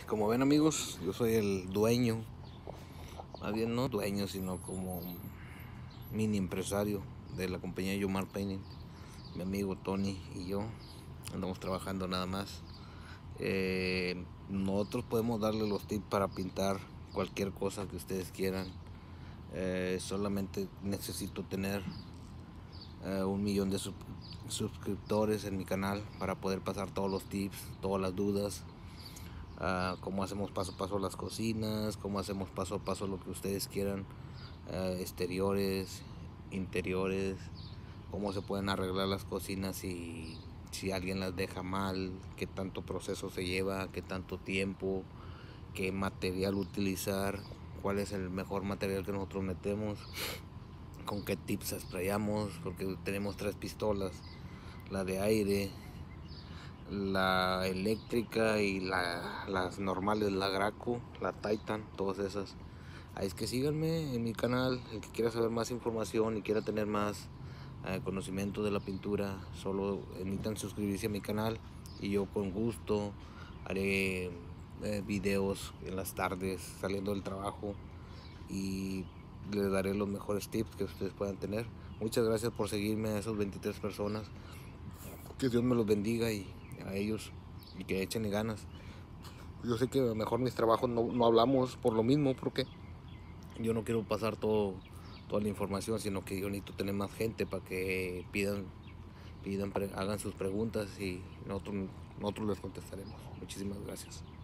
Como ven, amigos, yo soy el dueño, más bien no dueño, sino como mini empresario de la compañía Yomar Painting. Mi amigo Tony y yo andamos trabajando nada más. Nosotros podemos darle los tips para pintar cualquier cosa que ustedes quieran. Solamente necesito tener 1 millón de suscriptores en mi canal para poder pasar todos los tips, todas las dudas. Cómo hacemos paso a paso las cocinas, cómo hacemos paso a paso lo que ustedes quieran, exteriores, interiores, cómo se pueden arreglar las cocinas si alguien las deja mal, qué tanto proceso se lleva, qué tanto tiempo, qué material utilizar, cuál es el mejor material que nosotros metemos, con qué tips sprayamos, porque tenemos 3 pistolas, la de aire, la eléctrica y las normales, la Graco, la Titan, todas esas. Ahí es que síganme en mi canal, el que quiera saber más información y quiera tener más conocimiento de la pintura, solo necesitan suscribirse a mi canal y yo con gusto haré videos en las tardes saliendo del trabajo y les daré los mejores tips que ustedes puedan tener. Muchas gracias por seguirme a esos 23 personas. Que Dios me los bendiga y a ellos y que echen ganas. Yo sé que a lo mejor mis trabajos no hablamos por lo mismo, porque yo no quiero pasar toda la información, sino que yo necesito tener más gente para que hagan sus preguntas y nosotros les contestaremos. Muchísimas gracias.